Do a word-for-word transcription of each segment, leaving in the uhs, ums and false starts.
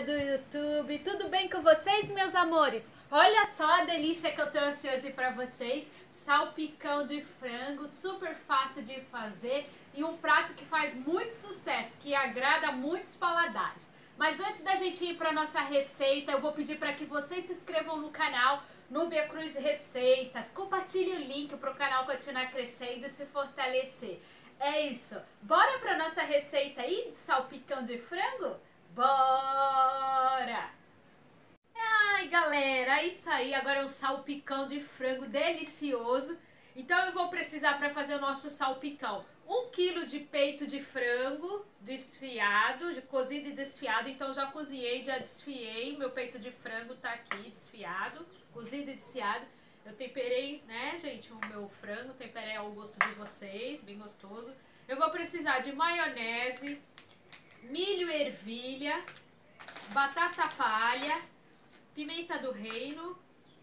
do YouTube, tudo bem com vocês, meus amores? Olha só a delícia que eu trouxe hoje pra vocês, salpicão de frango, super fácil de fazer e um prato que faz muito sucesso, que agrada muitos paladares. Mas antes da gente ir para nossa receita, eu vou pedir para que vocês se inscrevam no canal Núbia Cruz Receitas, compartilhe o link para o canal continuar crescendo e se fortalecer. É isso, bora para nossa receita aí de salpicão de frango? Bora! Ai, galera, é isso aí. Agora é um salpicão de frango delicioso. Então eu vou precisar para fazer o nosso salpicão um quilo de peito de frango desfiado, de cozido e desfiado. Então já cozinhei, já desfiei. Meu peito de frango tá aqui desfiado, cozido e desfiado. Eu temperei, né, gente, o meu frango, temperei ao gosto de vocês, bem gostoso. Eu vou precisar de maionese, milho e ervilha, batata palha, pimenta do reino,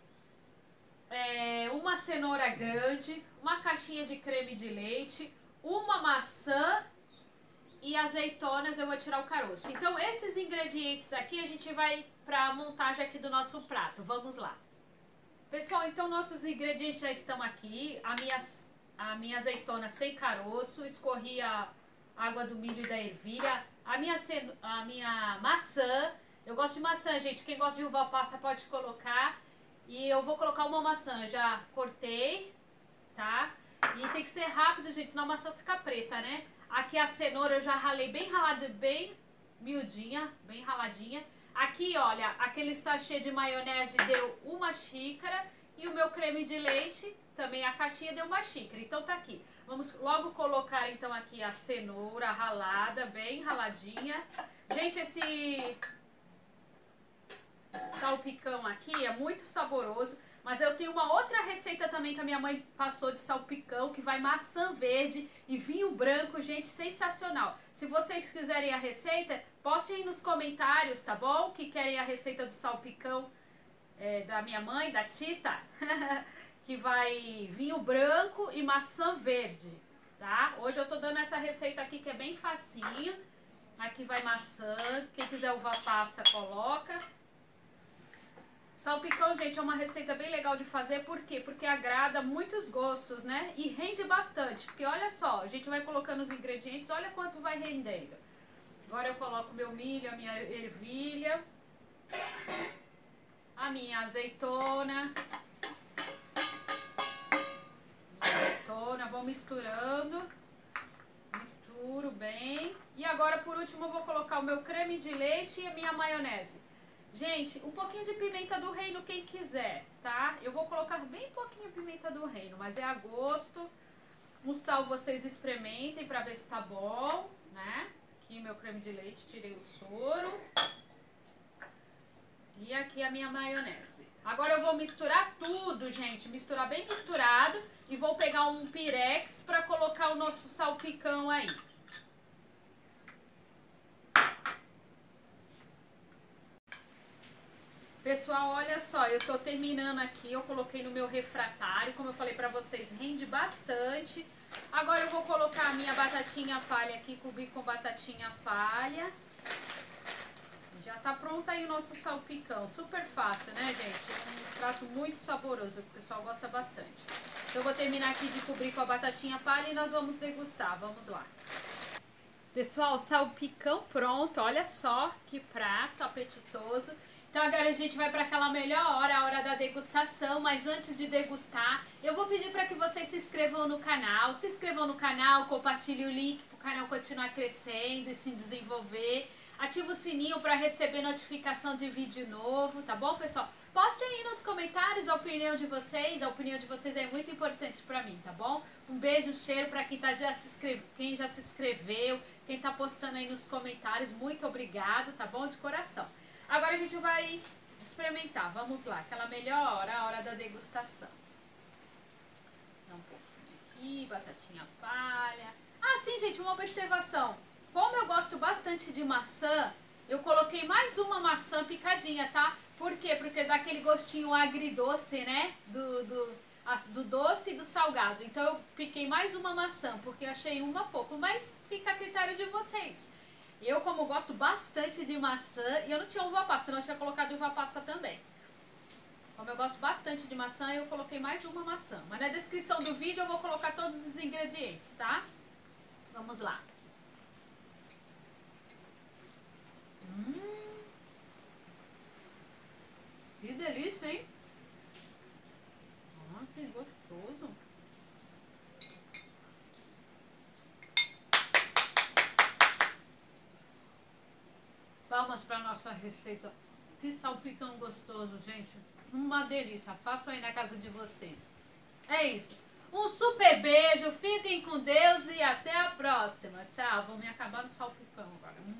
é, uma cenoura grande, uma caixinha de creme de leite, uma maçã e azeitonas. Eu vou tirar o caroço. Então esses ingredientes aqui a gente vai para a montagem aqui do nosso prato. Vamos lá. Pessoal, então nossos ingredientes já estão aqui. A minha, a minha azeitona sem caroço, escorri a água do milho e da ervilha. A minha, a minha maçã, eu gosto de maçã, gente. Quem gosta de uva passa pode colocar. E eu vou colocar uma maçã, já cortei, tá? E tem que ser rápido, gente, senão a maçã fica preta, né? Aqui a cenoura eu já ralei bem ralada, bem miudinha, bem raladinha. Aqui, olha, aquele sachê de maionese deu uma xícara e o meu creme de leite, também a caixinha, deu uma xícara. Então tá aqui. Vamos logo colocar então aqui a cenoura ralada, bem raladinha. Gente, esse salpicão aqui é muito saboroso, mas eu tenho uma outra receita também que a minha mãe passou de salpicão, que vai maçã verde e vinho branco, gente, sensacional. Se vocês quiserem a receita, postem aí nos comentários, tá bom? Que querem a receita do salpicão é, da minha mãe, da Tita, que vai vinho branco e maçã verde, tá? Hoje eu tô dando essa receita aqui que é bem facinho. Aqui vai maçã, quem quiser uva passa, coloca. Salpicão, gente, é uma receita bem legal de fazer, por quê? Porque agrada muitos gostos, né? E rende bastante, porque olha só, a gente vai colocando os ingredientes, olha quanto vai rendendo. Agora eu coloco meu milho, a minha ervilha, a minha azeitona, azeitona, vou misturando, misturo bem. E agora, por último, eu vou colocar o meu creme de leite e a minha maionese. Gente, um pouquinho de pimenta do reino quem quiser, tá? Eu vou colocar bem pouquinho de pimenta do reino, mas é a gosto. Um sal vocês experimentem pra ver se tá bom, né? Aqui meu creme de leite, tirei o soro. E aqui a minha maionese. Agora eu vou misturar tudo, gente, misturar bem misturado. E vou pegar um pirex pra colocar o nosso salpicão aí. Pessoal, olha só, eu tô terminando aqui, eu coloquei no meu refratário, como eu falei pra vocês, rende bastante. Agora eu vou colocar a minha batatinha palha aqui, cobrir com batatinha palha. Já tá pronto aí o nosso salpicão, super fácil, né, gente? É um prato muito saboroso, que o pessoal gosta bastante. Então eu vou terminar aqui de cobrir com a batatinha palha e nós vamos degustar, vamos lá. Pessoal, salpicão pronto, olha só que prato apetitoso. Então agora a gente vai para aquela melhor hora, a hora da degustação, mas antes de degustar, eu vou pedir para que vocês se inscrevam no canal, se inscrevam no canal, compartilhem o link para o canal continuar crescendo e se desenvolver, ativa o sininho para receber notificação de vídeo novo, tá bom, pessoal? Postem aí nos comentários a opinião de vocês, a opinião de vocês é muito importante para mim, tá bom? Um beijo, cheiro para quem, tá já se inscreve... quem já se inscreveu, quem tá postando aí nos comentários, muito obrigado, tá bom? De coração. Agora a gente vai experimentar, vamos lá, aquela melhor hora, a hora da degustação. Dá um pouquinho aqui, batatinha palha. Ah, sim, gente, uma observação. Como eu gosto bastante de maçã, eu coloquei mais uma maçã picadinha, tá? Por quê? Porque dá aquele gostinho agridoce, né? Do, do, do doce e do salgado. Então eu piquei mais uma maçã, porque eu achei uma pouco, mas fica a critério de vocês. Eu, como gosto bastante de maçã, e eu não tinha uva passa, senão eu tinha colocado uva passa também. Como eu gosto bastante de maçã, eu coloquei mais uma maçã. Mas na descrição do vídeo eu vou colocar todos os ingredientes, tá? Vamos lá. Hum, que delícia, hein? Ah, que gostoso. Palmas para nossa receita. Que salpicão gostoso, gente. Uma delícia. Façam aí na casa de vocês. É isso. Um super beijo. Fiquem com Deus e até a próxima. Tchau. Vou me acabar no salpicão agora.